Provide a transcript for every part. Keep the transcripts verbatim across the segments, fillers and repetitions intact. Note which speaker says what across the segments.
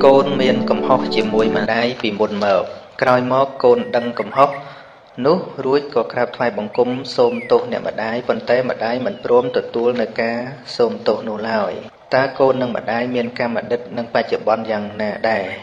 Speaker 1: côn miền cầm hóc chỉ mùi mà đai vì một mờ còi móc côn đăng cầm hóc nút ruồi có crab thoai bằng cung xôm tổ nè mà đai phần tay mà đai mình prom từ tua nơi cá xôm tổ nô lòi ta côn nâng mà đai miền cam mà đất nâng ba chợ bon rằng nè đài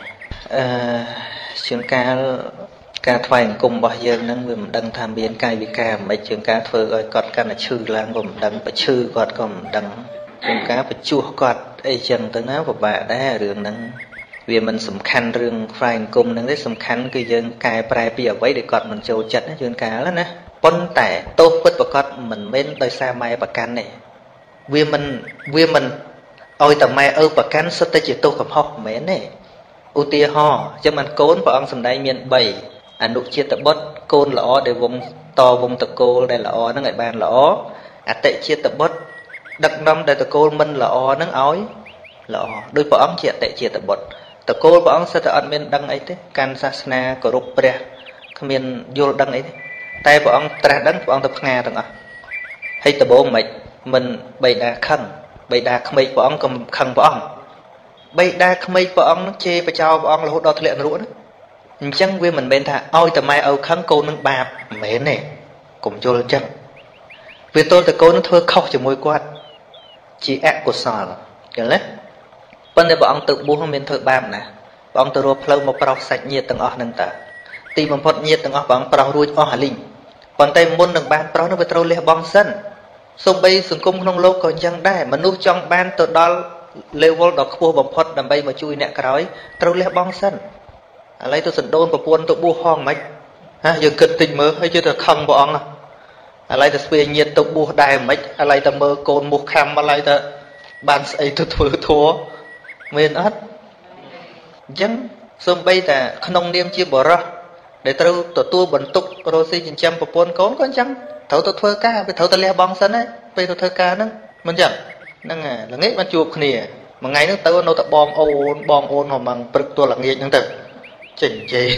Speaker 1: chương ca ca thoai cùng bao giờ nâng mình đăng tham biến cai vì cam mấy chương ca phơi ơi còn ca là chư lang gồm đăng và chư còn còn đăng chương ca và chua còn ấy chân tới nó của bà đã rường nâng vì mình sầm khăn rừng phải cùng nâng đấy sầm khăn cứ dân cài prai bây giờ vậy để còn mình trâu chật á chuyện cá lắm nè pon tẻ tốt bất bạc con mình bên đời xa mai bạc can này vì mình vì mình ôi tầm mai ơ bạc can sắp tới chỉ tô cầm học mến này ưu tia ho cho mình côn và ông sầm đây miền bảy anh đục chia tập bớt côn lõ để vùng to vùng tập cô đây là o nó ngày bàn lõ à tệ chia tập bớt đặc năm đây tập cô mình là o nó ói lõ đôi vợ ông chia tệ chia tập bớt tập cô vợ ông sẽ ở bên đăng ấy thế can sasna của rục pre miền vô đăng ấy thế tay vợ ông tra đăng vợ ông tập nga thằng à hay tập bố mày mình bày đa khăn bày đa không mấy vợ ông cầm khăn vợ ông bày đa không mấy vợ ông nó chê và cho vợ ông là hốt đo lệ nữa chẳng vì mình bên thà ôi tầm mai âu khăn cô nâng bạp mẹ này cũng vô lên chân vì tôi từ cô nó thơ khóc cho môi quạt chỉ ác của sò rồi lấy bên đây bọn tự bố không bên thơ bạp nè bọn tự rô phâu một bọc sạch nhiệt tầng ọc nâng ta tìm một phật nhiệt tầng ọc bọn bọc ruột ọc hà linh bọn tay môn nâng bàn bọc nó phải trâu lê bong sân xong bây sừng cung không lâu còn chẳng đài mà nút trong ban tự đó level đó khô bằng phật đầm bay mà chui nẹ cõi trâu lê bong sân lấy tôi sẵn đôn của buôn tôi bua hoang mấy ha giờ kịch tình mơ hay chưa được không bọn à lấy tôi về nhiệt tôi bua đài mấy à lấy tôi mơ côn một khăm à lấy tôi bàn xây tôi thua thua mình ớt chẳng xong bây là không niêm chia bỏ ra để tôi tôi tua bẩn tục rồi xin chín trăm của buôn cốn có chẳng thấu tôi thua ca với thấu tôi leo bong sân ấy bây tôi thua ca nữa mình chẳng năng à là nghĩ mà chuột nè mà ngày nước tôi nó tập bom ôn bom ôn hoặc bằng bực tôi là nghiệt những từ chỉnh chế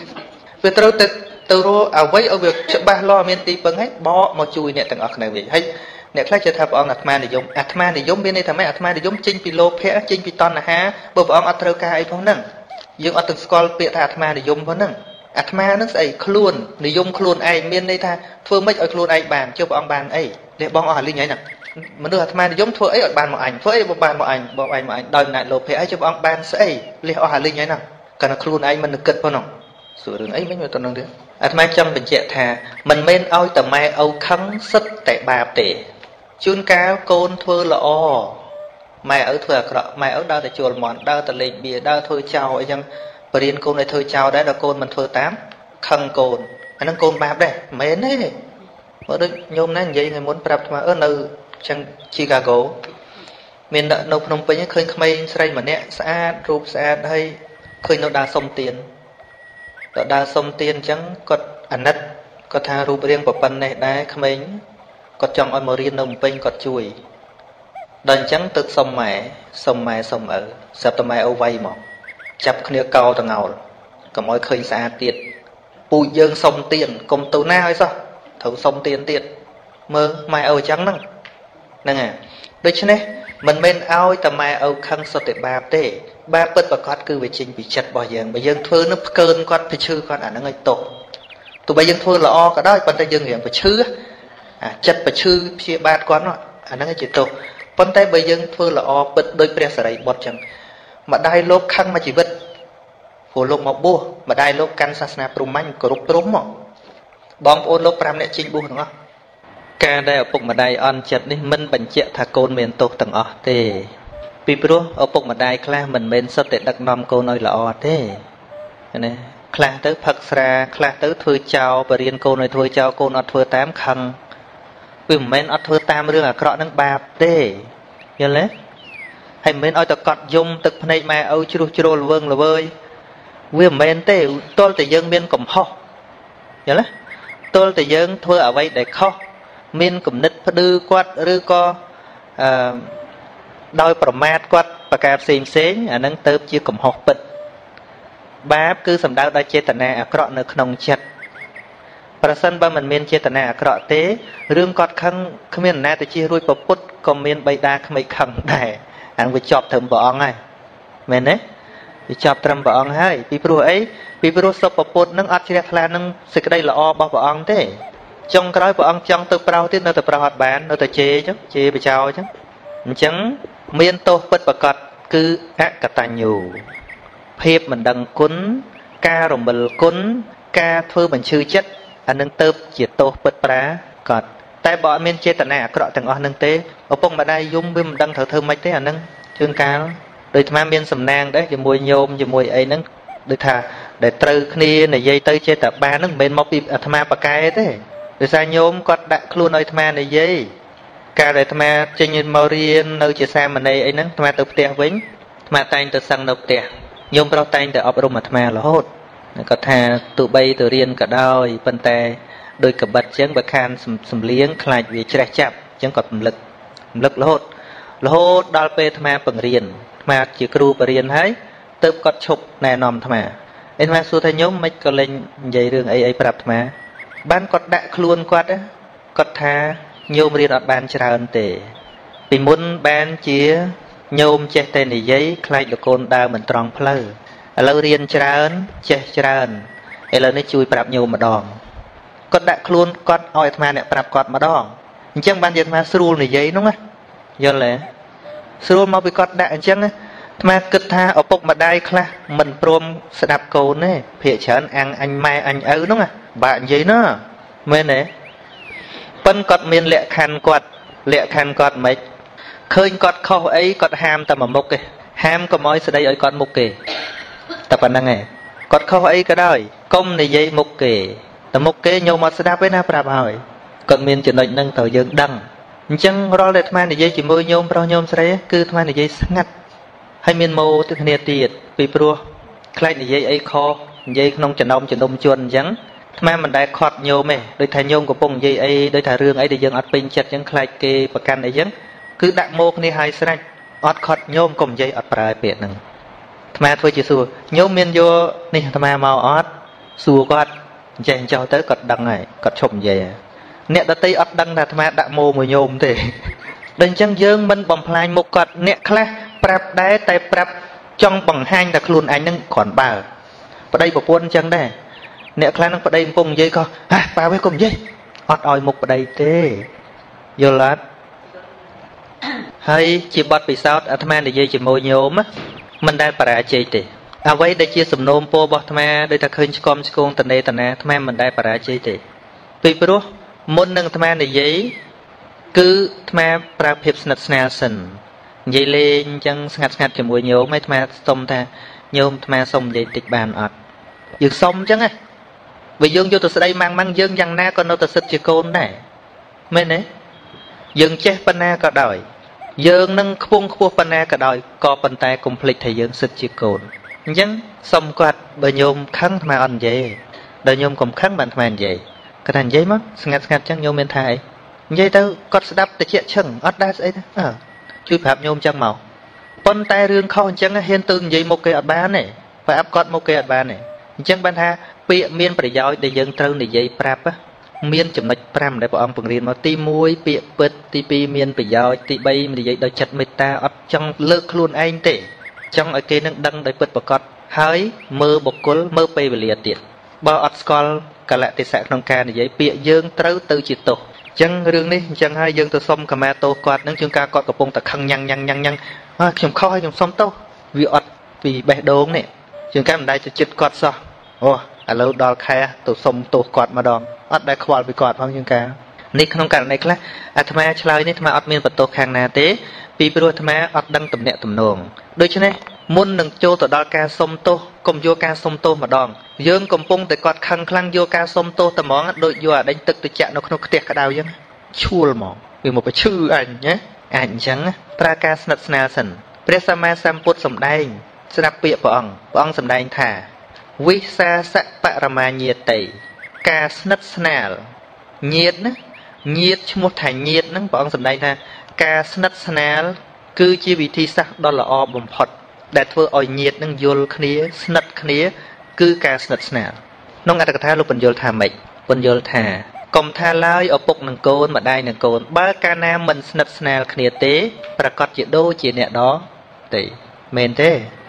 Speaker 1: vì tôi tự từ rồi à với ở việc chợ ba lo miền tây bằng hết bỏ mà chui nè từng ở này vậy hay nè khác cho thằng ông atman để giống atman để giống bên đây thằng mấy atman để giống chinh pilo phe chinh piton là ha bờ ông atroka ấy phong nâng nhưng ở từng school biệt thằng atman để giống phong nâng atman nó sẽ khuôn để giống khuôn ai miền đây tha thưa mấy ở khuôn ai bàn cho ông bàn ấy để bong ở linh nhảy nè mình đưa atman để giống thưa ấy ở bàn một ảnh thưa ấy một bàn một ảnh một ảnh một ảnh đòi lại lô phe cho ông bàn sẽ để ở linh nhảy nè cần là khuôn ai mình được kết phong nòng sửa đường ấy mấy người tuần năng đấy atman trong bình chẹt thà mình men oi tầm mai âu khăn sất tại bà tệ chun cá côn thưa là o mày ở thừa cọ mày ở đâu để chuồn mòn đâu để lên bìa đâu thôi chào ấy chăng bền côn này thôi chào đấy là côn mình thưa tám khăn côn anh đang côn bạp đây mến đấy ở đây nhôm này vậy người muốn bạp mà ở nơi chẳng Chicago mình đã nộp nộp với những khơi khmei say mà nè xa rụp xa đây khơi nó đa sông tiền đa sông tiền chẳng có ảnh đất có tha rụp riêng của phần này đá khmei có trong oi moriên nông pin có chui đền trắng tức sông mẹ sông mẹ sông ở sập tầm mẹ ô vay mà chập khnia cao tầng ngầu cầm oi khơi xa tiệt bụi dương sông tiền cùng tàu na hay sao thấu sông tiền tiệt mơ mẹ ô trắng năng năng à đấy chứ này mình bên ao tầm mẹ ô khăn sao để ba tê ba bớt và quát cứ về trình bị chặt bỏ giường bây giờ thưa nó cơn quát phải chư con à nó ngay tổ tụi bây giờ thưa là o cả đó con tay dương hiện phải chư à chặt và chư chia ba quán rồi à nó ngay chỉ tổ con tay bây giờ thưa là o bớt đôi pre sợi bọt chẳng mà đai lốp khăn mà chỉ vứt phù lục một bua mà đai lốp can sasna prum manh của rục trúng mà bom ôn lốp pram này chinh bua đúng không ca đây ở phục mà đai on chặt đi mình bận chẹt thà côn miền tổ tầng ở thế pi pro ở phục mà đai kla mình bên sắp tết đặc nom cô nói là o thế này kla tới phật ra kla tới thôi chào và riêng cô nói thôi chào cô nói thôi tám khăn vì mình ở thôi tam rương à cọ nâng bạp thế nhớ lấy hay mình ở tập cọt dung tập này mà âu chru chru là vương là vơi vì mình thế tôi tự dân miền cầm ho nhớ lấy tôi tự dân thôi ở đây để kho miền cầm nứt phải đưa quát đưa co đôi bầm mát quát và cà xìm xén à nâng tớp chưa cầm học bịch báp cứ sầm đau đai chế tận này à cọ nợ nông chặtประสานบ่มันเมียนเจตนากระเตะเรื่องกอดขังขมิ้นนาแต่ชีรุ่ยปพุทธก็เมียนใบดาขมิขังได้อันไปจอบถึงบ่อไงเมียนเนี่ย vì chọc trầm bà ông hay vì bố ấy vì bố sập bà bột nâng ớt chìa khá nâng sự cái đây là o bà bà ông thế trong cái đó bà ông trong tự bảo tiết nó tự bảo hoạt bán nó tự chế chứ chế bà cháu chứ chẳng miên tô bất bà cọt cứ ác cả tà nhủ phép mình đăng cún ca rồng bần cún ca thơ mình chư chất anh nâng tớp chỉ tô bất bà cọt tại bọn miên chế tận này à có tầng o nâng tế ở bông bà đây dung với mình đăng thở thơ mấy thế à nâng chương cao đôi tham miên sầm nang đấy cho mùi nhôm cho mùi ấy nâng đôi thà để trừ kia này dây tới chế tập ba nâng bên mọc đi tham bạc cái thế để sao nhôm có đã luôn nơi tham này dây cả để tham trên như màu riêng nơi chia xa mà này ấy nâng tham từ tiền vĩnh tham tay từ sang nộp tiền nhôm bao tay từ ấp rung mà tham là hốt có thà tụ bay từ riêng cả đôi bên tay đôi cặp bật chén bạc khan sầm sầm liếng khai vì chạy chập chén cọt lực lực là hốt là hốt đào pe tham bằng riêng mà chỉ kêu bờ riêng hay tự cất chụp nè nòm tham à em mà xu thế nhóm mấy cái lên dây đường ấy ấy bật mà ban cất đã luôn quát á cất tha nhôm riêng ở ban tràn tệ vì muốn ban chia nhôm che tên này giấy khai được con đào mình tròn phơi lâu riêng tràn che tràn ấy là nó chui bật nhôm mà đòn cất đã luôn cất oi tham nè bật cất mà đòn chẳng ban dân mà sưu này giấy đúng không do lẽ sưu mau bị cất đã chẳng á mà kịch tha ở bụng mà đai khla mình prom sẽ đạp cầu nè phía chán ăn anh mai anh ớ đúng không bạn gì nó mê nè phân cọt miền lệ khăn cọt lệ khăn cọt mấy khơi cọt khâu ấy cọt ham tầm ở mục kì ham có mối sẽ đây ở cọt mục kì tập anh nghe cọt khâu ấy cái đời công này dây mục kì tầm mục kì nhiều mà sẽ đạp với na đạp hỏi cọt miền chỉ nói nâng tàu dương đăng chẳng rồi lệ tham này dây chỉ môi nhôm bao nhôm sẽ cứ tham này dây ngắt hay miền mô tức là tiệt bị pro khai này dây ấy kho dây nông trần đông trần đông chuồn trắng mà mình đã khọt nhiều mày đôi thằng nhôm của bông dây ấy đôi thằng rương ấy để dân ọt pin chặt trắng khai kê và can ấy trắng cứ đặt mô này hai sanh ọt khọt nhôm cùng dây ọt prai biệt nè mà thôi chỉ xua nhôm miền vô này mà màu ọt xua quạt dành cho tới cọt đằng này cọt chồng dây nè đã tây ọt đằng là mà đặt mô mùi nhôm thì đừng chăng dương mình bầm phai một cọt nè khla prap đáy tay prap trong bằng hai là luôn anh nâng còn bà ở đây một quân chân đây nè khla nâng ở đây cùng dây co à bà với cùng dây ọt oi một ở đây thế vô lát hay chỉ bật bị sao ở tham để dây chỉ môi nhôm á mình đang bà chơi thì à vậy đây chia sầm nôm po bọt tham đây ta khơi com con tận đây tận nè tham mình đang bà chơi thì vì bữa môn nâng tham để giấy cứ tham prap hiệp snat snasen dây lên chân ngặt ngặt cho mùi nhôm mấy tham xong ta nhôm tham xong để tịch bàn ọt dừng xong chứ á vì dương vô từ đây mang mang dương dằng na con nó từ sứt chỉ côn này mấy nè dương chết pan na cả đời dương nâng khung khua pan na cả đời co pan tay complete thì dương sứt chỉ côn nhưng xong quạt bởi nhôm khăn tham ăn vậy đời nhôm cùng khăn bạn tham vậy cái thành giấy mất ngặt ngặt chắc nhôm bên thai dây tao cọt đắp từ chuyện chừng ớt đá ấy đó chui phạm nhôm chân màu con tay rương kho chân hiên tương dây một cây ớt bán này phải áp cọt một cây ớt bán này chân ban ha bịa miên phải giỏi để dân trâu này dây prap á miên chấm mạch pram để bọn ông phần riêng mà ti muối bịa bứt ti pi miên phải giỏi ti bay mình dây đôi chặt meta ớt trong lơ luôn anh tệ trong ở kia nâng đăng để bứt bọc cọt hái mơ bọc cối mơ pay về liệt tiệt bao ớt scol cả lại thì sạc trong ca này dây bịa dân trâu từ chỉ tổ chân rương đi chân hai dân từ sông cầm tô quạt nâng chương ca quạt của bông ta khăng nhăn nhăn nhăn nhăn à chồng kho hay chồng sông tô vì ọt vì bẻ đốm này chương ca mình đây cho chết quạt sao ô à lâu đo khai tổ sông tô quạt mà đòn ọt đây quạt vì quạt không chương ca nick không cả này khác à tham gia chơi này tham gia ọt miên vật tô khang nà tế vì bữa tham gia ọt đăng tầm nhẹ tầm nồng đôi chân này muốn nâng châu tổ đo ca sông tô cùng vô ca sông tô mà đòn dương cùng bông để quạt khăng khăng vô ca sông tô tầm món đội vô à đánh tức từ chạm nó không tiệt cả đào chứ chua mỏ vì một cái chữ ảnh nhé ảnh trắng praka snatnasan presama samput sầm đai snap bịa bỏng bỏng sầm đai thả visa sa parama nhiệt tẩy ca snatnal nhiệt á nhiệt một thành nhiệt nó bỏng sầm đai thả ca snatnal cứ chi vị thi sắc đó là o bầm phật để thưa oi nhiệt nó vô khné snat khné cứ ca snatnal nông ăn cái thà lúc bình vô thả mệt bình vô thả công tha lai ở bụng nâng côn mà đai nâng côn ba ca nam mình snap snap khné tế và cọt chuyện đô chuyện nè đó thì mền thế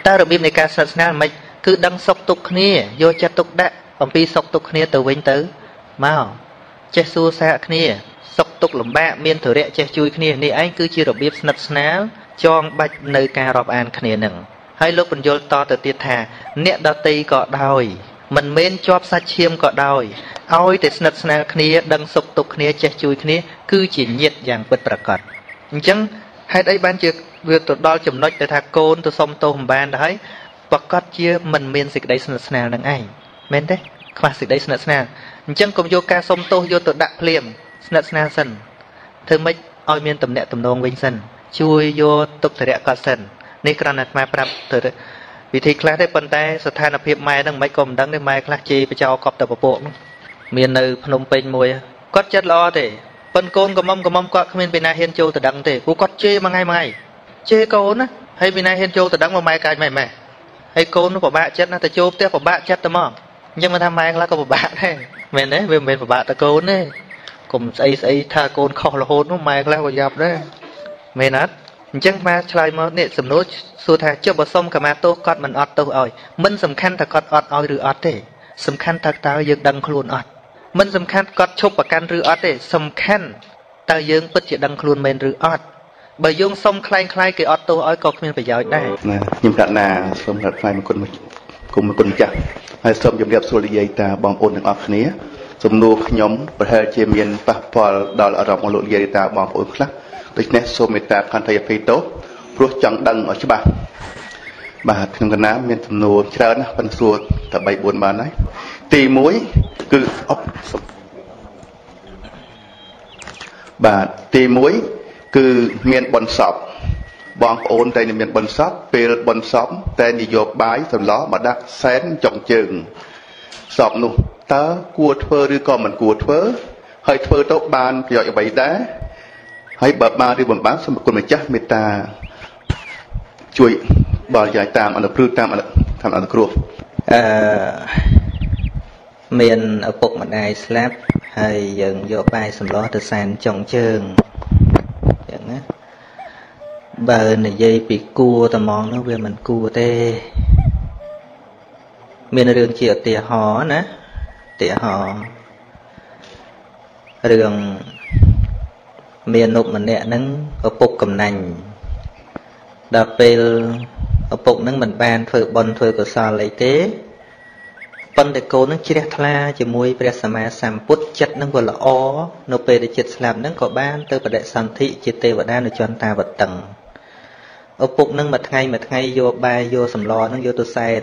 Speaker 1: taរបៀបនៃការស្និទ្ធស្នាលមិនគឺដឹងសុខទុក្ខគ្នាយកចិត្តទុកដាក់អំពីសុខទុក្ខគ្នាទៅវិញទៅមកចេះសួរសាកគ្នាសុខទុក្ខលំបាកមានធរៈចេះជួយគ្នានេះឯងគឺជារបៀបស្និទ្ធស្នាលចងបាច់នៅការរាប់អានគ្នានឹងហើយលោកបញ្យល់តទៅទៀតថាអ្នកដតីក៏ដោយមិនមែនជាប់សាច់ឈាមក៏ដោយឲ្យតែស្និទ្ធស្នាលគ្នាដឹងសុខទុក្ខគ្នាចេះជួយគ្នាគឺជាញាតិយ៉ាងពិតប្រាកដអញ្ចឹងហេតុអីបានជាវាទៅដល់ចំណុចដែលថាកូនទៅសុំទោសមិនបានទៅហើយប្រកាសជាមិនមានសេចក្តីស្និទ្ធស្នាលនឹងឯងមែនទេខ្វះសេចក្តីស្និទ្ធស្នាលអញ្ចឹងកុំយកការសុំទោសយកទៅដាក់ភ្លាមស្និទ្ធស្នាលសិនធ្វើម៉េចឲ្យមានទំនាក់ទំនងវិញសិនជួយយកទុកធរៈគាត់សិននេះគ្រាន់តែអាប្រាប់ទៅវិធីខ្លះទេប៉ុន្តែស្ថានភាពម៉ែនឹងមិនក៏មិនដឹងទេម៉ែខ្លះជេរបចោកប់ទៅពពកនោះមាននៅភ្នំពេញមួយគាត់ចិត្តល្អទេប៉ុនកូនកំមុំកំមុំគាត់គ្មានពីណាហ៊ានចូលទៅដឹងទេព្រោះគាត់ជេរមួយថ្ងៃមួយថ្ងៃជេរកូនណាហើយពីណាហ៊ានចូលទៅដឹងមកម៉ែកាយម៉ែម៉ែហើយកូននោះពិបាកចិត្តណាទៅចូលផ្ទះពិបាកចិត្តទៅមកអញ្ចឹងមិនថាម៉ែខ្លះក៏ពិបាកដែរមែនទេវាមិនមែនពិបាកតែកូនទេកុំស្អីស្អីថាកូនខុសរហូតនោះម៉ែខ្លះក៏យ៉ាប់ដែរមែនអត់អញ្ចឹងម៉ែឆ្លើយមកនេះសំណួរសួរថាចុះបើសុំកម្មាទោសគាត់មិនអត់ទោសឲ្យមិនសំខាន់ថាគាត់អត់ឲ្យឬអត់ទេសំខាន់ថាតើយើងដឹងខ្លួនអត់មិនសំខាន់គាត់ឈប់ប្រកាន់ឬអត់ទេសំខាន់តើយើងពិតជាដឹងខ្លួនមែនឬអត់បើយើងសុំខ្លែងខ្លាយគេអត់ទោសឲ្យក៏គ្មានប្រយោជន៍ដែរ
Speaker 2: ណាខ្ញុំប្រាថ្នាសូមប្រាថ្នាមកគុណគុំគុណម្ចាស់ហើយសូមជម្រាបសួរនិយាយតាបងប្អូនទាំងអស់គ្នាសំណួរខ្ញុំប្រហែលជាមានប៉ះពាល់ដល់អារម្មណ៍លោកនិយាយតាបងប្អូនខ្លះដូច្នេះសូមមេត្តាខន្តីអភ័យទោសព្រោះចង់ដឹងឲ្យច្បាស់បាទក្នុងកណ្ណាមានសំណួរច្រើនណាស់ប៉ុន្តែសួរតែបីបួនបានហើយទីមួយគឺអបបាទទីមួយគឺមានបុណ្យសពបងប្អូនតែមានបុណ្យសពពេលបុណ្យសពតែនយោបាយសម្លោះមកដាក់សែនចុងជើងសពនោះតើគួរធ្វើឬក៏មិនគួរធ្វើហើយធ្វើទៅបានប្រយោជន៍អ្វីដែរហើយបើបានឬមិនបានសូមគុណម្ចាស់មេត្តាជួយបរិយាយតាមអនុគ្រឹះតាមតាមអនុគ្រោះ
Speaker 1: អឺមានឪពុកម្ដាយស្លាប់ហើយយើងយកបាយសម្លោះទៅសែនចុងជើងចឹងណាបើនិយាយពីគួរតែហ្មងនោះវាមិនគួរទេមានរឿងជាឧទាហរណ៍ណាឧទាហរណ៍រឿងមាននុកម្នាក់ហ្នឹងឪពុកកំណាញ់ដល់ពេលឪពុកហ្នឹងមិនបានធ្វើបុណ្យធ្វើកុសលអីទេប៉ុន្តែកូនហ្នឹងជ្រះថ្លាជាមួយព្រះសម្មាសម្ពុទ្ធចិត្តហ្នឹងក៏ល្អនៅពេលដែលចិត្តស្លាប់ហ្នឹងក៏បានទៅបដិសន្ធិជាទេវតានៅចន្ទតាវតឹងឪពុកហ្នឹងមួយថ្ងៃមួយថ្ងៃយកបាយយកសម្លហ្នឹងយកទៅសែន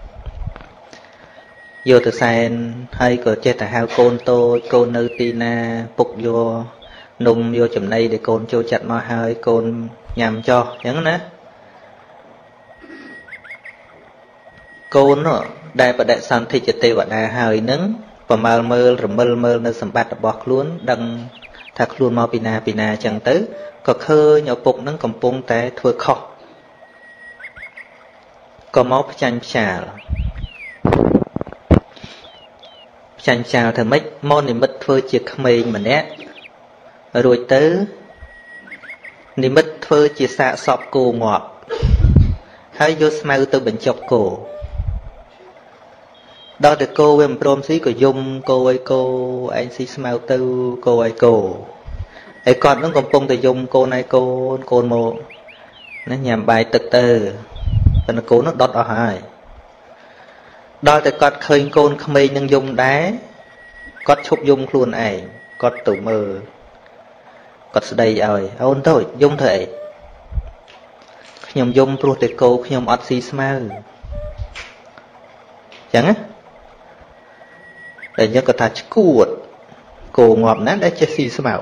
Speaker 1: យកទៅសែនហើយក៏ចេះតែហៅកូនតូចកូននៅទីណាពុកយកនំយកចំណីដែលកូនចូលចិត្តមកហើយកូនញ៉ាំចោះអញ្ចឹងណាកូននោះដែលបដិសន្ធិជាទេវតាហើយនឹងប្រមើលមើលរមិលមើលនៅសម្បត្តិរបស់ខ្លួនដឹងថាខ្លួនមកពីណាពីណាអញ្ចឹងទៅក៏ឃើញឪពុកនឹងកំពុងតែធ្វើខុសក៏មកផ្ចាញ់ផ្ចាលផ្ចាញ់ផ្ចាលធ្វើម៉េចមកនិមិត្តធ្វើជាក្មេងម្នាក់រួចទៅនិមិត្តធ្វើជាសាកសពគោងាប់ហើយយកស្មៅទៅបញ្ចុកគោដល់តែគោវាមិនព្រមស៊ីក៏យំគោឲ្យគោឯងស៊ីស្មៅទៅគោឲ្យគោហើយគាត់នឹងកំពុងតែយំកូនឲ្យកូនកូនមកណាញ៉ាំបាយទឹកទៅប៉ុន្តែកូននោះដុតអស់ហើយដល់តែគាត់ឃើញកូនក្មេងនឹងយំដែរគាត់ឈប់យំខ្លួនឯងគាត់ទៅមើលគាត់ស្ដីឲ្យអូនតូចយំធ្វើអីខ្ញុំយំព្រោះតែគោខ្ញុំអត់ស៊ីស្មៅចឹងណាតែយើងក៏ថាឈួតគោងាប់ណាស់ដែលចេះស៊ីស្មៅ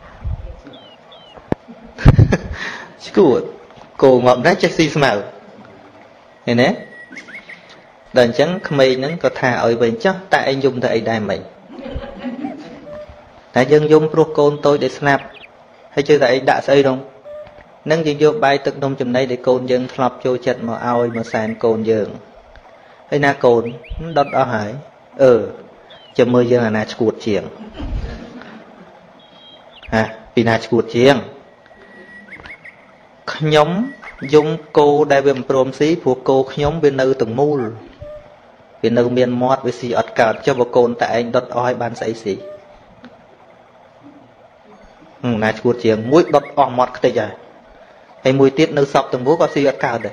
Speaker 1: ឈួតគោងាប់ណាស់ចេះស៊ីស្មៅឃើញទេដល់អញ្ចឹងក្មេងហ្នឹងក៏ថាឲ្យវិញចុះតែឯងយំទៅអីដែរមិនតែយើងយំព្រោះកូនតូចដែលស្លាប់ហើយជឿតែឯងដាក់ស្អីនោះនឹងយើងយកបាយទឹកនំចំណីដែលកូនយើងធ្លាប់ចូលចិត្តមកឲ្យមកសែនកូនយើងហើយណាកូនដុតអស់ហើយអឺចាំមើលយើងអាណាឈួតជាងហាពីណាឈួតជាងខ្ញុំ dùng cô đại viêm prom xí phụ cô nhóm bên nơi từng mùl bên nơi miền mót với xì ọt cào cho bà côn tại anh đốt oi ban sấy xí ừ nãy chuột chiếng mũi đốt oi mót cái gì hay mũi tiết nơi sọc từng bố có xì ọt cào đấy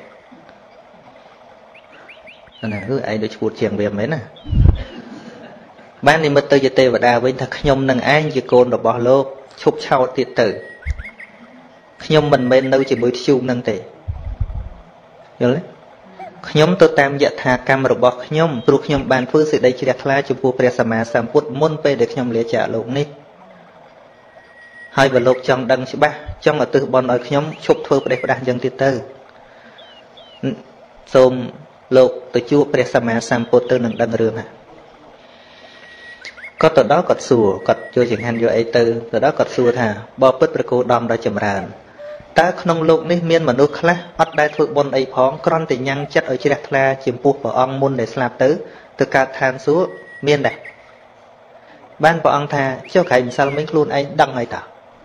Speaker 1: nè ư anh được chuột chiếng về mấy nè ban đi mất tới giờ tê và đà với thật nhóm nâng anh chỉ côn đọc bỏ lô chụp chào tiết tử nhóm mình bên nơi chỉ mới chung nâng tệ nhớ đấy nhóm tôi tam dạ thà cam rồi bỏ nhóm rồi nhóm bàn phương sự đây chỉ đặt lá cho vua Presama Samput môn pe để nhóm lẽ trả lộn ní hai và lục trong đăng chỉ ba trong ở từ bọn ở nhóm chụp thưa để đạt dân tiết tử xôm lục từ chúa Presama Samput từ nâng đăng rương à có từ đó cọt sùa cọt chưa chừng hành vô ấy từ từ đó cọt sùa thà bỏ bứt bứt cô đom đã chầm ràn ta không lục ní miên mà nước khác bắt đại thuộc bồn ấy phóng con thì nhang chất ở trên đặt la chìm buộc vào ông môn để slap tứ từ cả than xuống miên này ban vào ông thà cho cảnh sao mấy luôn anh đăng này tạo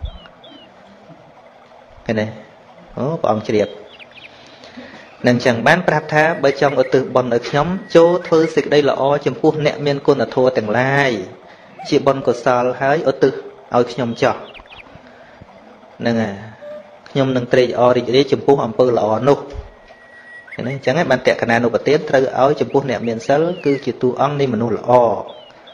Speaker 1: cái này ó vào ông triệt nên chẳng bán prap tha bởi trong ở từ bồn ở nhóm chỗ thưa xịt đây là o chìm buộc nẹt miên côn ở thua từng lai chị bồn của sao hái ở từ ở nhóm cho nên à nhom nâng trade ở đây chấm phu âm pư là ở nô, cái này chẳng hạn bạn tẹt cái này nô bát tiến trade ở chấm phu nẹt miền sál cứ chỉ tu ăn đi mà nô là ở,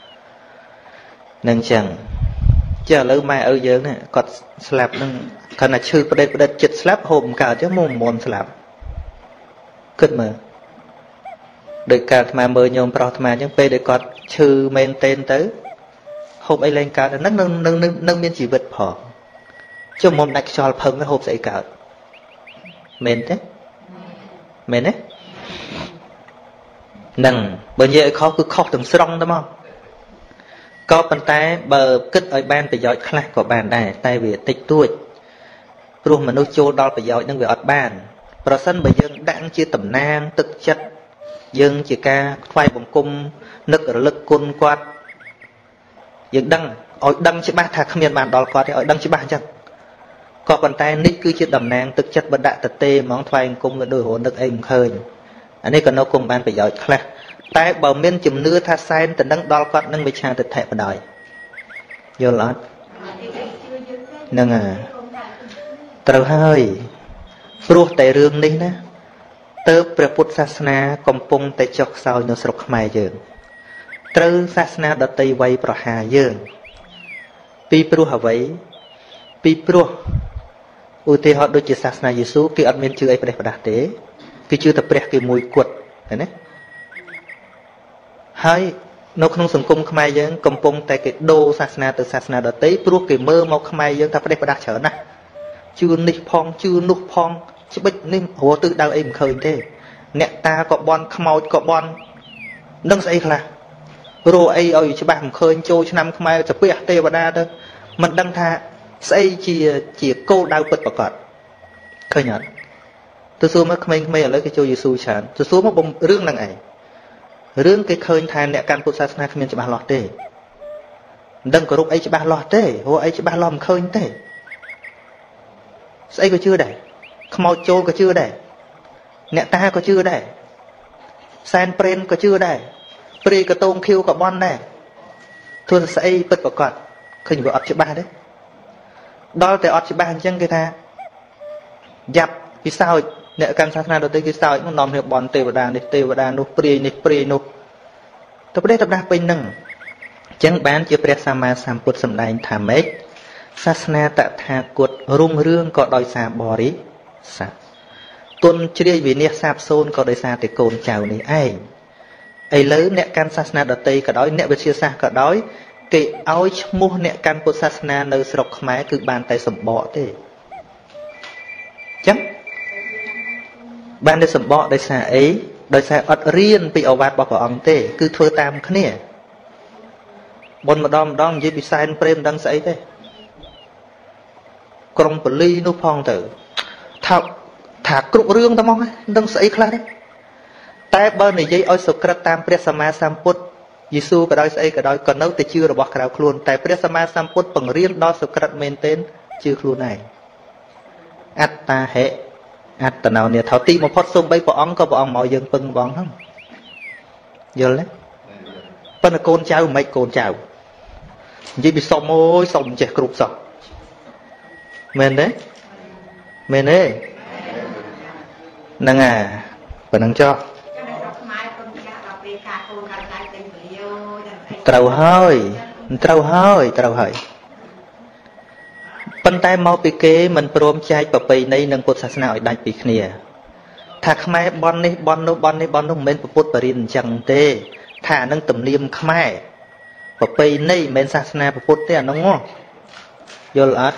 Speaker 1: nâng chẳng, chờ lâu mai ở dưới này, cọt slab nâng, khả năng chư bớt bớt chật slab hồn cả chứ mồm mồm slab, cất mà, để cả mà mờ nhom pro mà chẳng pe để cọt chư men tên tới, hộp ấy lên cả nâng nâng nâng nâng nâng miền chỉ vật phở cho mồm đặt cho phồng cái hộp dậy cả mền thế mền đấy nằng bởi vậy khó cứ khó từng strong đúng không có bàn tay bờ kích ở ban phải giỏi khác của bàn này tay vì tích tuổi luôn mà nuôi trâu đo phải giỏi nhưng về ở bàn và sân bởi dân đang chia tầm nang thực chất dân chỉ ca khoai bồng cung nực ở lực côn quạt dân đăng ở đăng chỉ ba thạc miền bàn đo quạt thì ở đăng chỉ ba chẳng có bàn tay nít cứ chiếc đầm nang thực chất bật đại tật tê món thoai cung với đôi hồn nước em khơi anh ấy còn nó cùng ban phải giỏi khác tại bờ miền chùm nưa tha sai từ nâng đo quát nâng bị cha từ thẻ vào đời vô lót nâng à trâu hơi pruh tại rương đi nè tớ preput sasna kompung tại chọc sau nó sọc mày dường trâu sasna đợt tây vay pro hà dường pi pruh hà vậy pi pruh ưu tiên họ đôi chỉ sasna Giêsu khi ăn miên chưa ấy phải đạt tế khi chưa tập bẹt cái mùi quật thế này hai nó không sừng cung khai dân cầm pung tại cái đô sasna từ sasna đợt tế pruh cái mơ mau khai dân ta phải đạt trở nè chưa nít phong chưa nút phong chứ bích nên hồ tự đào em khơi thế nè ta có bon khmoi có bon nâng say là rô ấy ơi chứ bạn khơi trôi cho năm khai chụp bẹt tê vào đa thôi mình đăng tha xây chỉ chỉ cô đào bật vào cọt khơi nhận tôi xưa mất mình mình lấy cái châu Giêsu chán tôi xuống một bông rương năng ấy rương cái khơi than nè can Phật sát na không cho bà lọt thế đừng có lúc ấy cho bà lọt thế hồ ấy cho bà lòm khơi thế xây có chưa đây khmoi trôi có chưa đây nè ta có chưa đây san pren có chưa đây pre có tôm khiêu có bon này thôi xây bật vào cọt khơi vào ấp cho ba đấy đó thì ấp cho ba chân cái tha dập vì sao nè can sát na đầu tiên cái sao nó nằm theo bọn tê và đàn đi tê và đàn nô pre nè pre nô tập đây tập đa bên nâng chân bán chưa pre sama samput sầm đai thả mấy sasna tạ tha cuột rung rương có đòi xa bò rí sạch tuân chơi vì nè sạp xôn có đòi xa thì cồn chào này ai ấy lớn nè can sasna đợt tây cả đói nè bên chia xa cả đói cái áo mua nè can của sasna nơi sọc máy cứ bàn tay sầm bọ thế chắc bàn tay sầm bọ đòi xa ấy đòi xa ọt riêng bị ảo vạt bọc vào ông thế cứ thưa tam khné nè bọn mà đom đom dưới bị sai prem đang xảy thế còn bờ ly nó phong tử thà thà cục rương ta mong đang xảy ra đấy tại bên này dây oi sụt tam Presama Samput Giêsu cả đôi xảy cả đôi còn nấu từ chưa rồi bỏ cả luôn tại Presama Samput bằng riêng đó sụt men tên chưa luôn này atta hệ ắt tận nào nè thảo ti một phật xung bay bỏ có bỏ mọi dân pưng bỏ không giờ lấy phân là côn chào mấy côn chào chỉ bị xong ôi xong trẻ cục xong men đấy men đấy năng à và năng cho trâu hơi trâu hơi trâu hơi phân tay mau bị kế mình prom chai bập bì này nâng cột sát nào đại bị khnia thà mai bon này bon nô bon này bon nô men bột bờ rin chẳng tê thà nâng tầm liêm mai bập bì này men sát nào bột tê nó ngon vô lát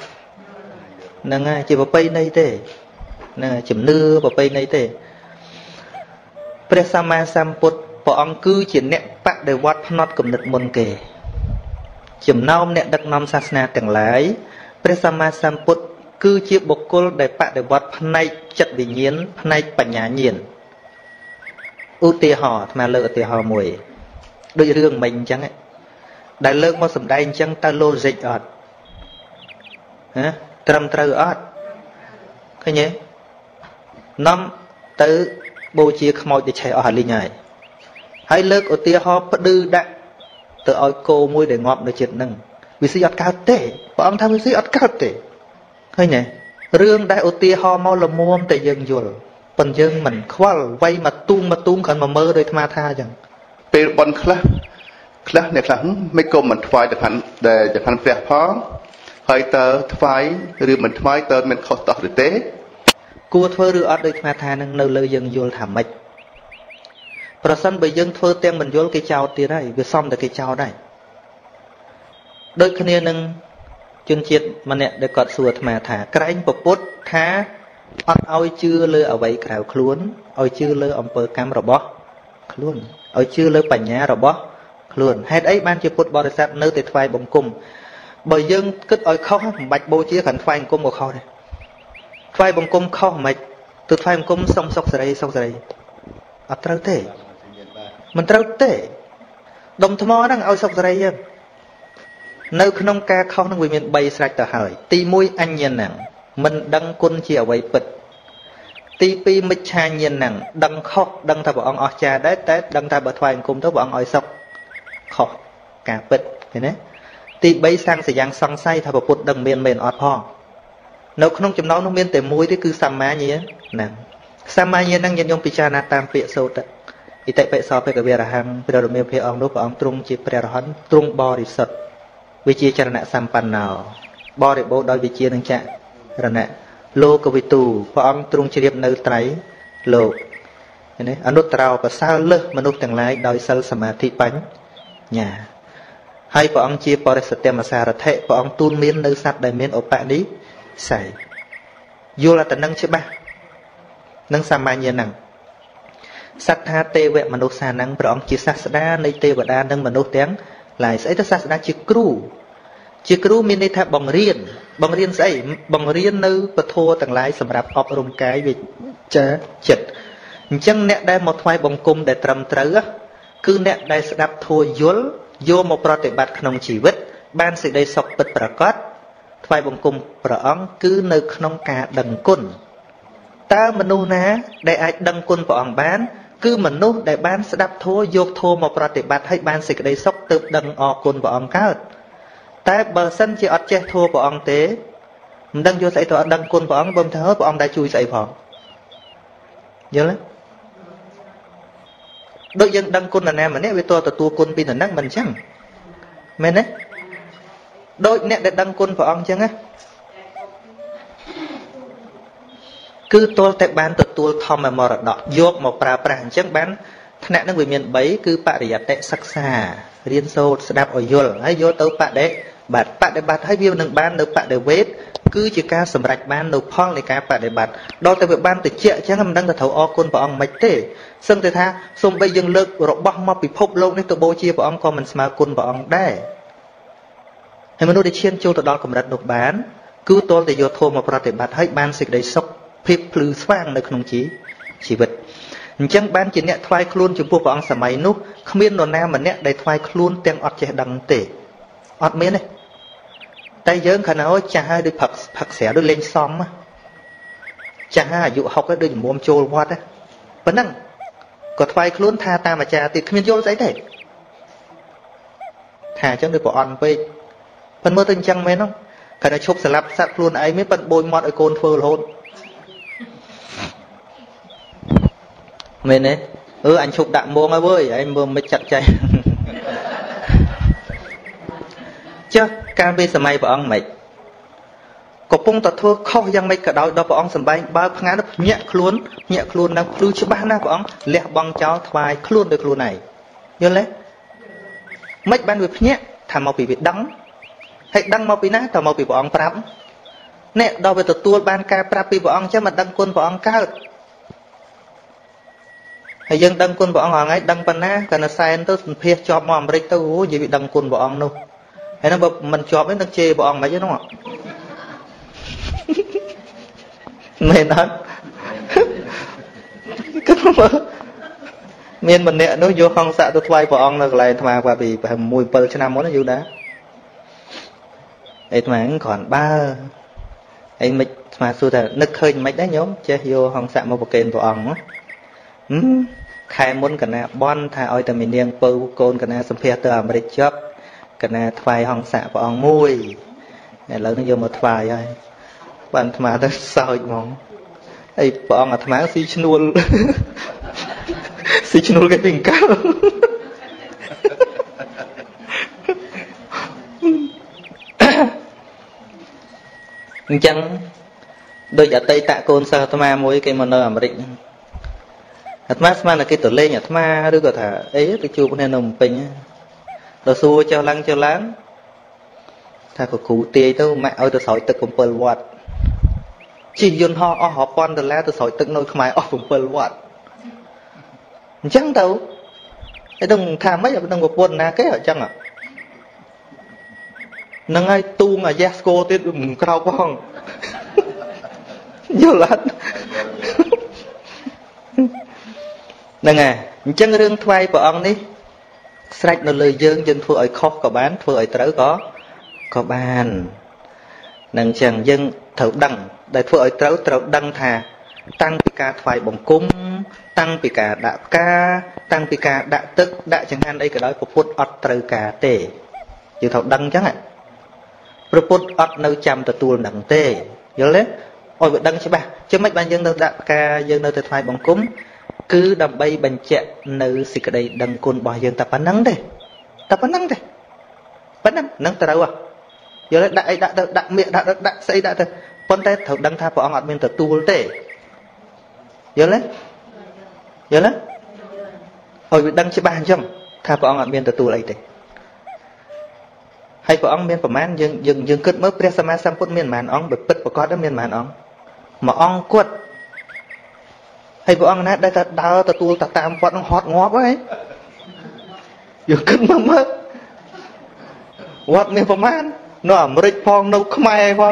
Speaker 1: nâng ai chỉ bập bì này tê nâng chấm nưa bập bì này têព្រះសម្មាសម្ពុទ្ធព្រះអង្គគឺជាអ្នកបដិវត្តផ្នត់គំនិតមុនគេចំណោមអ្នកដឹកនាំសាសនាទាំងឡាយព្រះសម្មាសម្ពុទ្ធគឺជាបុគ្គលដែលបដិវត្តផ្នែកចិត្តវិញ្ញាណផ្នែកបញ្ញាញាណឧទាហរណ៍អាត្មាលើកឧទាហរណ៍មួយដូចរឿងមិញអញ្ចឹងដែលលើកមកសម្ដែងអញ្ចឹងតើ logic អត់ហ៎ត្រឹមត្រូវអត់ឃើញទេនាំទៅបូជាខ្មោចទៅឆេះអស់ហើយលីងហើយហើយលើកឧទាហរណ៍ផ្ដឺដាក់ទៅឲ្យគោមួយដែលងាប់នៅចិត្តហ្នឹងវាស៊ីអត់កើតទេព្រះអង្គថាវាស៊ីអត់កើតទេឃើញទេរឿងដែលឧទាហរណ៍មកល្មមតែយើងយល់ប៉ុន្តែយើងមិនខ្វល់វាយមកទូងមកទូងគ្រាន់មកមើលដោយអាត្មាថាអញ្ចឹង
Speaker 2: ពេលបនខ្លះខ្លះអ្នកខ្លះមិនក៏មិនថ្វាយទៅខាងដែលទៅខាងព្រះផងហើយតើថ្វាយឬមិនថ្វាយតើមានខុសតោះឬទេ
Speaker 1: គួរធ្វើឬអត់ដោយអាត្មាថានឹងនៅលើយើងយល់ថាម៉េចប្រសិនបើយើងធ្វើទាំងមិនយល់គេចោទទៀតហើយវាសមតែគេចោទដែរដូចគ្នានឹងជនជាតិម្នាក់ដែលគាត់សួរអាត្មាថាក្រែងពពុទ្ធថាអត់ឲ្យជឿលើអ្វីក្រៅខ្លួនឲ្យជឿលើអំពើកម្មរបស់ខ្លួនឲ្យជឿលើបញ្ញារបស់ខ្លួនហេតុអីបានជាពុទ្ធបរិស័ទនៅតែថ្វាយបង្គំបើយើងគិតឲ្យខុសមិនបាច់បូជាគ្រាន់ថ្វាយបង្គំក៏ខុសដែរថ្វាយបង្គំខុសមិនទៅថ្វាយបង្គំសុំសុខសេរីសុខសេរីអត់ត្រូវទេមិនត្រូវទេដុំថ្មហ្នឹងឲ្យសុខសេរីយើងនៅក្នុងការខុសហ្នឹងវាមានបីស្រេចទៅហើយទីមួយអញ្ញណੰមិនដឹងគុណជាអ្វីពិតទីពីរមិច្ឆាញាណੰដឹងខុសដឹងថាព្រះអង្គអស្ចារ្យដែរតែដឹងថាបើថ្វាយបង្គំទៅព្រះអង្គឲ្យសុខខុសការពិតឃើញទេទីបីសាំងសយ៉ាងសង្ស័យថាព្រះពុទ្ធដឹងមានមែនអត់ផងនៅក្នុងចំណោមនោះមានតែមួយទេគឺសម្មាញាណੰសម្មាញាណੰញាតិញោមពិចារណាតាមពាក្យសូត្រឥតិពិសោភគវរហੰព្រះរមៀលព្រះអង្គនោះព្រះអង្គទ្រង់ជាព្រះរហន្តទ្រង់បរិសុទ្ធវិជាចរណៈសម្បណ្ណោបរិបូរដោយវិជានឹងចរណៈលោកវិទូព្រះអង្គទ្រង់ជ្រាបនៅត្រៃលោកនេះអនុត្តរោប្រសើរលើសមនុស្សទាំងឡាយដោយសិលសមាធិបញ្ញាហើយព្រះអង្គជាបរិសុទ្ធមសារថិព្រះអង្គទូលមាននៅសត្វដែលមានឧបនិស្ស័យយល់តែនឹងច្បាស់នឹងសាមញ្ញហ្នឹងសត្វថាទេវមនុស្សសានឹងព្រះអង្គជាសាស្តានៃទេវតានិងមនុស្សទាំងឡាយស្អីទៅសាស្តាជាគ្រូជាគ្រូមានន័យថាបង្រៀនបង្រៀនស្អីបង្រៀននៅពធទាំងឡាយសម្រាប់អប់រំកាយវិជ្ជាចិត្តអញ្ចឹងអ្នកដែលមកថ្វាយបង្គំដែលត្រឹមត្រូវគឺអ្នកដែលស្ដាប់ធម៌យល់យកមកប្រតិបត្តិក្នុងជីវិតបានសេចក្តីសុខពិតប្រាកដថ្វាយបង្គំព្រះអង្គគឺនៅក្នុងការដឹងគុណតើមនុស្សណាដែលអាចដឹងគុណព្រះអង្គបានគឺមនុស្សដែលបានស្ដាប់ធម៌យកធម៌មកប្រតិបត្តិហើយបានសេចក្តីសុខទើបដឹងអរគុណព្រះអង្គកើតតែបើសិនជាអត់ចេះធម៌ព្រះអង្គទេមិនដឹងយកស្អីទៅអត់ដឹងគុណព្រះអង្គបើមិនថាព្រះអង្គដែលជួយស្អីផងយល់ទេដូចយើងដឹងគុណនរណាម្នាក់វាតទទួលគុណពីនរហ្នឹងមិនអញ្ចឹងមែនទេដូចអ្នកដែលដឹងគុណព្រះអង្គអញ្ចឹងណាគឺទល់តែបានទទួលធម្មមរតកយកមកប្រើប្រាស់អញ្ចឹងបានថ្នាក់ហ្នឹងវាមានបីគឺបរិយត្តិសិក្សារៀនសូត្រស្ដាប់ឲ្យយល់ហើយយកទៅបដិបត្តិបដិបត្តិហើយវានឹងបាននៅបដិវេទគឺជាការសម្រេចបាននៅផលនៃការបដិបត្តិដល់តែវាបានតិចអញ្ចឹងមិនដឹងថាត្រូវអរគុណព្រះអង្គមិនទេសឹងតែថាសូម្បីយើងលើករបស់មកពិភពលោកនេះទៅបូជាព្រះអង្គក៏មិនស្មើគុណព្រះអង្គដែរហើយមនុស្សដែលឈានចូលទៅដល់កម្រិតនោះបានគឺទល់តែយកធម៌មកប្រតិបត្តិហើយបានសេចក្តីសុខភាពភ្លឺស្វាងនៅក្នុងជីវិតអញ្ចឹងបានជាអ្នកថ្វាយខ្លួនចំពោះព្រះអង្គសម័យនោះគ្មាននរណាម្នាក់ដែលថ្វាយខ្លួនទាំងអត់ចេះដឹងទេអត់មានទេតែយើងខណៈអូចាស់ហើយដូចផឹកផឹកស្រាដូចលេងសំចាអាយុหกដូចមុំចូលវត្តប៉ុណ្ណឹងក៏ថ្វាយខ្លួនថាតាមអាចារ្យទៀតគ្មានយល់ស្អីទេថាអញ្ចឹងដូចប្រអន់ពេកប៉ុន្តែមើលទៅអញ្ចឹងមែនហ្នឹងគាត់តែឈប់ស្លាប់សត្វខ្លួនឯងមានប៉ុន្តែបូនមាត់ឲ្យកូនធ្វើរហូតមែនទេអឺអញឈប់ដាក់មងហើយវើយឯងមើលមិនចាត់ចែងចុះកាលពីសម័យព្រះអង្គមិនកំពុងតែធ្វើខុសយ៉ាងម៉េចក៏ដោយដល់ព្រះអង្គសម្បែងបើកថ្ងៃនោះញាក់ខ្លួនញាក់ខ្លួននឹងភ្លឺច្បាស់ណាស់ព្រះអង្គលះបង់ចោលថ្វាយខ្លួនដោយខ្លួនឯងយល់ទេមិនបានវាភ្ញាក់ថាមកពីវាដឹងហើយដឹងមកពីណាតើមកពីព្រះអង្គប្រាប់អ្នកដល់វាទទួលបានការប្រាប់ពីព្រះអង្គចឹងមិនដឹងគុណព្រះអង្គកើតហើយយើងដឹងគុណព្រះអង្គហងៃដឹងប៉ុណ្ណាកាលណាសែនទៅសម្ភាសជាប់មកអាមេរិកទៅអូនិយាយវាដឹងគុណព្រះអង្គនោះហើយហ្នឹងបើមិនជាប់ទេនឹងជេរព្រះអង្គមិនហ្នឹងមែនអត់មានម្នាក់នោះយកហង្ស័កទៅថ្វាយព្រះអង្គនៅកន្លែងអាត្មាគាត់ពីប្រហែលមួយ bảyឆ្នាំមុនយូរដែរអាត្មាគ្រាន់បើអីមិនអាត្មាសួរថានឹកឃើញមិនដែរញោមចេះយកហង្ស័កមកប្រគេនព្រះអង្គខែមុនកណាបន់ថាឲ្យតែមីនាងពៅកូនកណាសម្ភាសទៅអាមេរិកចប់កណាថ្វាយហង្ស័កព្រះអង្គមួយឥឡូវនេះយកមកថ្វាយហើយបានអាត្មាទៅសើចហ្មងអីព្រះអង្គអាត្មាស៊ីឈ្នួលស៊ីឈ្នួលគេពីកាលអញ្ចឹងដូចអតីតកូនសិស្សអាត្មាមួយគេមកនៅអាមេរិកអាត្មាស្មានតែគេទៅលេងអាត្មាឬក៏ថាអីទៅជួបគ្នានៅភ្នំពេញដល់សួរចុះឡើងចុះឡើងថាក៏គ្រូទាយទៅម៉ាក់ឲ្យទៅស្រោចទឹក7វត្តជិះយន្តហោះអស់រាប់ពាន់ដុល្លារទៅស្រោចទឹកនៅខ្មែរអស់7វត្តអញ្ចឹងទៅឯដឹងថាម៉េចអត់ដឹងប្រពន្ធណាគេអញ្ចឹងហ្នឹងហើយទូងអាយ៉ាស្គោទៀតមិនក្រោកផងយល់អត់ហ្នឹងហើយអញ្ចឹងរឿងថ្វាយព្រះអង្គនេះស្រេចនៅលើយើងយើងធ្វើឲ្យខុសក៏បានធ្វើឲ្យត្រូវក៏ក៏បាននឹងអញ្ចឹងយើងត្រូវដឹងដែលធ្វើឲ្យត្រូវត្រូវដឹងថាតាំងពីការថ្វាយបង្គំតាំងពីការដាក់ផ្កាតាំងពីការដាក់ទឹកដាក់ចង្ហាន់អីក៏ដោយព្រះពុទ្ធអត់ត្រូវការទេយើងត្រូវដឹងអញ្ចឹងព្រះពុទ្ធអត់នៅចាំទទួលដឹងទេយល់ទេឲ្យវាដឹងច្បាស់ចឹងមិនបានយើងនៅដាក់ផ្កាយើងនៅទៅថ្វាយបង្គំគឺដើម្បីបញ្ជាក់នៅសេចក្តីដឹងគុណរបស់យើងតែប៉ុណ្្នឹងទេតែប៉ុណ្្នឹងទេប៉ុណ្្នឹងនឹងត្រូវហ៎យល់ទេដាក់អីដាក់ទៅដាក់មាសដាក់ដាក់ស្អីដាក់ទៅប៉ុន្តែត្រូវដឹងថាព្រះអង្គអត់មានទទួលទេយល់ទេយល់ទេឲ្យវាដឹងច្បាស់អញ្ចឹងថាព្រះអង្គអត់មានទទួលអីទេហើយព្រះអង្គមានប្រមាណយើងយើងយើងគិតមើលព្រះសម្មាសម្ពុទ្ធមានប្រមាណអង្គបើពិតប្រកបមានប្រមាណអង្គមួយអង្គគាត់ហើយព្រះអង្គណាដែលថាដើរទទួលទៅតាមវត្តនឹងហត់ងាប់ហើយយើងគិតមើលមើលវត្តមានប្រមាណនៅអាមេរិកផងនៅខ្មែរផង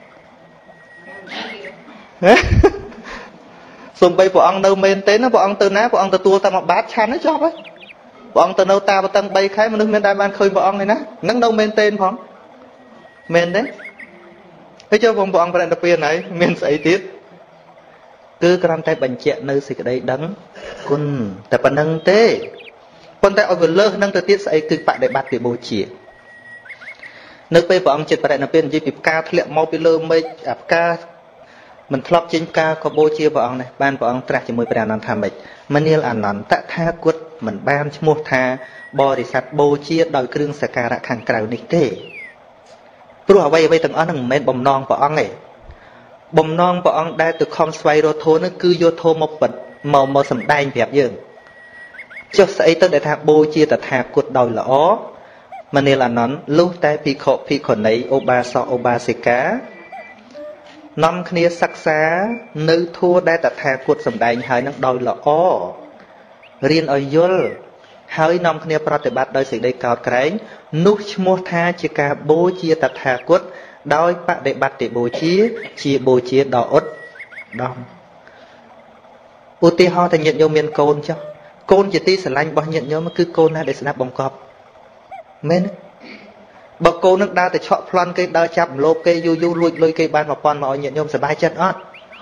Speaker 1: សំបីព្រះអង្គនៅមែនទេណាព្រះអង្គទៅណាព្រះអង្គទទួលតែមួយបាតឆាន់ហើយចប់ហើយព្រះអង្គទៅនៅតាបតឹង3ខែមនុស្សមានដែលបានឃើញព្រះអង្គទេណានឹងនៅមែនទេផងមែនទេហើយចុះបងព្រះអង្គប្រតិពានហើយមានស្អីទៀតគឺគ្រាន់តែបញ្ជាក់នៅសេចក្តីដឹងគុណតែប៉ុណ្្នឹងទេប៉ុន្តែឲ្យវាលើសនឹងទៅទៀតស្អីគឺបដិបត្តិបូជានៅពេលព្រះអង្គចិត្តបរិនិព្វាននិយាយពីផ្កាធ្លាក់មកពីលើមេឃអាផ្កាមិនធ្លាប់ចេញផ្កាក៏បូជាព្រះអង្គដែរបានព្រះអង្គត្រាស់ជាមួយព្រះអនន្តថាម៉េចមនាលអនន្តតថាគតមិនបានឈ្មោះថាបរិស័ទបូជាដោយគ្រឿងសក្ការៈខាងក្រៅនេះទេព្រោះអ្វីអ្វីទាំងអស់ហ្នឹងមិនមែនបំណងព្រះអង្គទេបំណងព្រះអង្គដែលទៅខំស្វែងរកធម៌នោះគឺយកធម៌មកពិតមកមកសម្ដែងប្រាប់យើងចុះស្អីទៅដែលថាបូជាតថាគតដោយល្អមនាលអនន្តលុះតែភិក្ខុភិក្ខុនីឧបាសកឧបាសិកានាំគ្នាសិក្សានៅធម៌ដែលតថាគតសម្ដែងហើយនឹងដោយល្អរៀនឲ្យយល់ហើយនាំគ្នាប្រតិបត្តិដោយសេចក្តីកោតក្រែងនោះឈ្មោះថាជាការបូជាតថាគតដោយបដិបត្តិបូជាជាបូជាដ៏ឧត្តមឧទាហរណ៍ថាញាតិញោមមានកូនចុះកូនជាទីស្រឡាញ់របស់ញាតិញោមគឺកូនណាដែលស្ដាប់បង្គាប់មែនបើកូននឹងដើរទៅឆក់ប្លន់គេដើរចាប់លោបគេយូរយូរលួចលុយគេបានមួយពាន់មកឲ្យញាតិញោមសប្បាយចិត្តអត់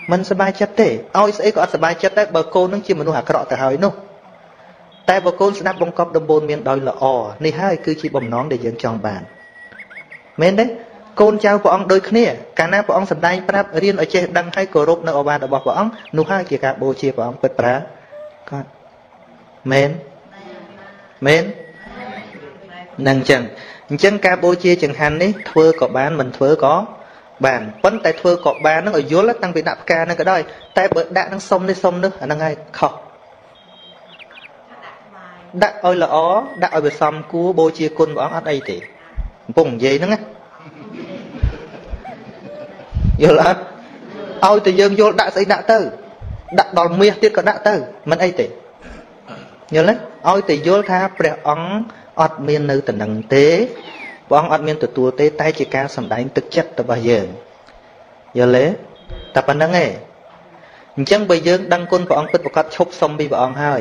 Speaker 1: mìnhสบายចិត្តទេឲ្យស្អីក៏អត់សบายចិត្តដែរបើកូននឹងជាមនុស្សអាក្រក់ទៅហើយនោះតែបើកូនស្ដាប់បង្កប់ដំបូន្មានដោយល្អនេះហើយគឺជាបំណងដែលយើងចង់បានមែនទេកូនចៅព្រះអង្គដូចគ្នាកាលណាព្រះអង្គសម្ដែងប្រាប់រៀនឲ្យចេះដឹងហើយគោរពនៅឱវាទរបស់ព្រះអង្គនោះហើយជាការបូជាព្រះអង្គពិតប្រាកដមែនមែននឹងអញ្ចឹងអញ្ចឹងការបូជាចង្ហាន់នេះធ្វើក៏បានមិនធ្វើក៏បានប៉ុន្តែធ្វើក៏បាននឹងឲ្យយល់តាំងពីដាក់ផ្កានឹងក៏ដោយតែបើដាក់នឹងសុំនេះសុំនោះអាហ្នឹងហើយខុសដាក់ឲ្យល្អដាក់ឲ្យវាសមគួរបូជាគុណព្រះអង្គអត់អីទេកំពុងនិយាយហ្នឹងណាយល់អត់ឲ្យតែយើងយល់ដាក់ស្អីដាក់ទៅដាក់ដល់មាសទៀតក៏ដាក់ទៅមិនអីទេយល់ទេឲ្យតែយល់ថាព្រះអង្គអត់មាននៅតំណឹងទេព្រះអង្គអត់មានទទួលទេតែជាការសម្ដែងទឹកចិត្តរបស់យើងយល់ទេតែប៉ុណ្្នឹងឯងអញ្ចឹងបើយើងដឹងគុណព្រះអង្គពិតប្រាកដឈប់សុំពីព្រះអង្គហើយ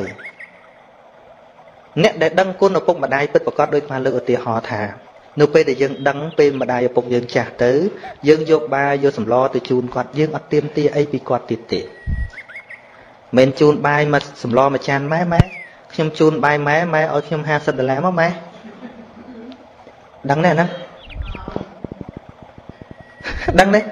Speaker 1: អ្នកដែលដឹងគុណឪពុកម្ដាយពិតប្រាកដដូចមកលើកឧទាហរណ៍ថានៅពេលដែលយើងដឹងពេលម្ដាយឪពុកយើងចាស់ទៅយើងយកបាយយកសម្លទៅជូនគាត់យើងអត់ទាមទារអីពីគាត់ទៀតទេមិនជូនបាយមកសម្លមួយចានម៉ែម៉ែខ្ញុំជូនបាយម៉ែម៉ែឲ្យខ្ញុំห้าสิบដុល្លារមកម៉ែដឹងទេណាដឹងទេ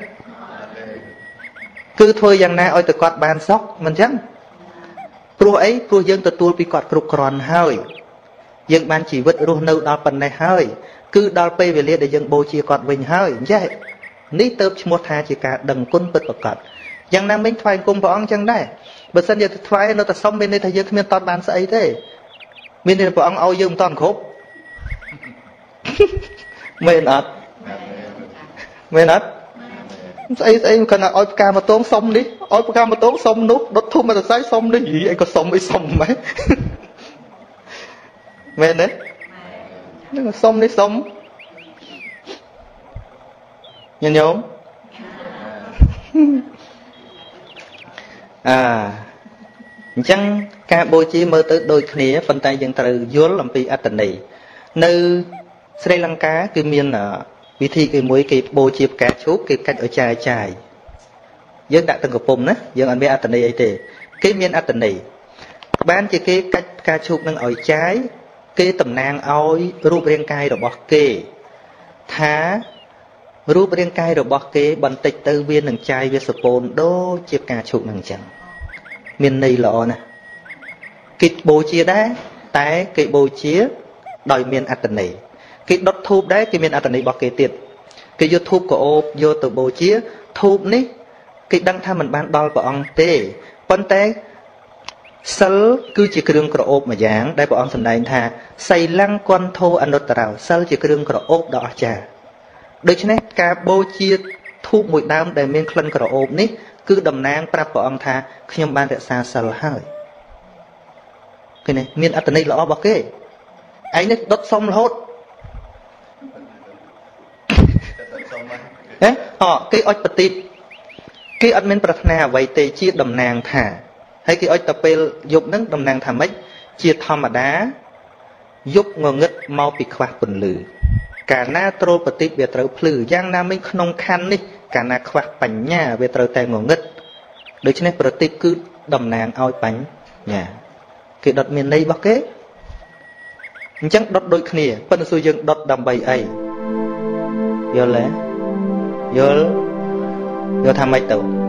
Speaker 1: គឺធ្វើយ៉ាងណាឲ្យតែគាត់បានសុខមិនអញ្ចឹងព្រោះអីព្រោះយើងទទួលពីគាត់គ្រប់គ្រាន់ហើយយើងបានជីវិតរស់នៅដល់ប៉ុណ្ណេះហើយគឺដល់ពេលវេលាដែលយើងបូជាគាត់វិញហើយអញ្ចឹងនេះទៅឈ្មោះថាជាការដឹងគុណពិតប្រាកដយ៉ាងណាមិញថ្វាយគុំព្រះអង្គអញ្ចឹងដែរបើសិនជាថ្វាយនៅតែសុំមានន័យថាយើងគ្មានតតបានស្អីទេមានន័យថាព្រះអង្គឲ្យយើងមិនតន់គ្រប់មែនអត់មែនអត់ស្អីស្អីគាត់ឲ្យផ្កាមកតងសុំនេះឲ្យផ្កាមកតងសុំនោះដុតធុំមកសរសៃសុំនេះយីអីក៏សុំអីសុំម៉េចមែនទេនឹងសុំនេះសុំញញោមអាអញ្ចឹងការបូជាមើលទៅដូចគ្នាប៉ុន្តែយើងត្រូវយល់អំពីអត្ថន័យនៅស្រីលង្កាគឺមានវិធីគេមួយគេបូជាផ្កាឈូកគេកាច់ឲ្យចាយចាយយើងដាក់ទាំងកំពុំណាយើងអត់មានអត្ថន័យអីទេគេមានអត្ថន័យបានជាគេកាច់ផ្កាឈូកនឹងឲ្យចាយគេតំណាងឲ្យរូបរាងកាយរបស់គេថារូបរាងកាយរបស់គេបន្តិចទៅវានឹងចាយវាសពូនដូចជាផ្កាឈូកនឹងអញ្ចឹងមានន័យល្អណាស់គេបូជាដែរតែគេបូជាដោយមានអត្ថន័យគេដុតធូបដែរគេមានអត្ថន័យរបស់គេទៀតគេយកធូបកោបយកទៅបូជាធូបនេះគេដឹងថាมันបានដល់ព្រះអង្គទេប៉ុន្តែសិលគឺជាគ្រឿងក្រអូបមួយយ៉ាងដែលព្រះអង្គសម្ដែងថាសីលង្គគន្ធោអនុត្តរោសិលជាគ្រឿងក្រអូបដ៏អស្ចារ្យដូច្នេះការបូជាធូបមួយដើមដែលមានក្លិនក្រអូបនេះគឺតំណាងប្រាប់ព្រះអង្គថាខ្ញុំបានរក្សាសិលហើយឃើញទេមានអត្ថន័យល្អរបស់គេឯងនេះដុតសុំរហូតហ៎អូគេអុចបតិគេអត់មានប្រាថ្នាអ្វីទេជាតំណាងថាហើយគេអុចទៅពេលយប់ហ្នឹងតំណាងថាម៉េចជាធម្មតាយប់ងងឹតមកពីខ្វះពន្លឺកាលណាត្រូលបតិវាត្រូវភ្លឺយ៉ាងណាមិញក្នុងខណ្ឌនេះកាលណាខ្វះបញ្ញាវាត្រូវតែងងឹតដូច្នេះប្រតិបគឺតំណាងឲ្យបញ្ញាគេដុតមានន័យរបស់គេអញ្ចឹងដុតដូចគ្នាប៉ុន្តែសួរយើងដុតដើម្បីអីយល់ទេយល់យល់ថាម៉េចទៅ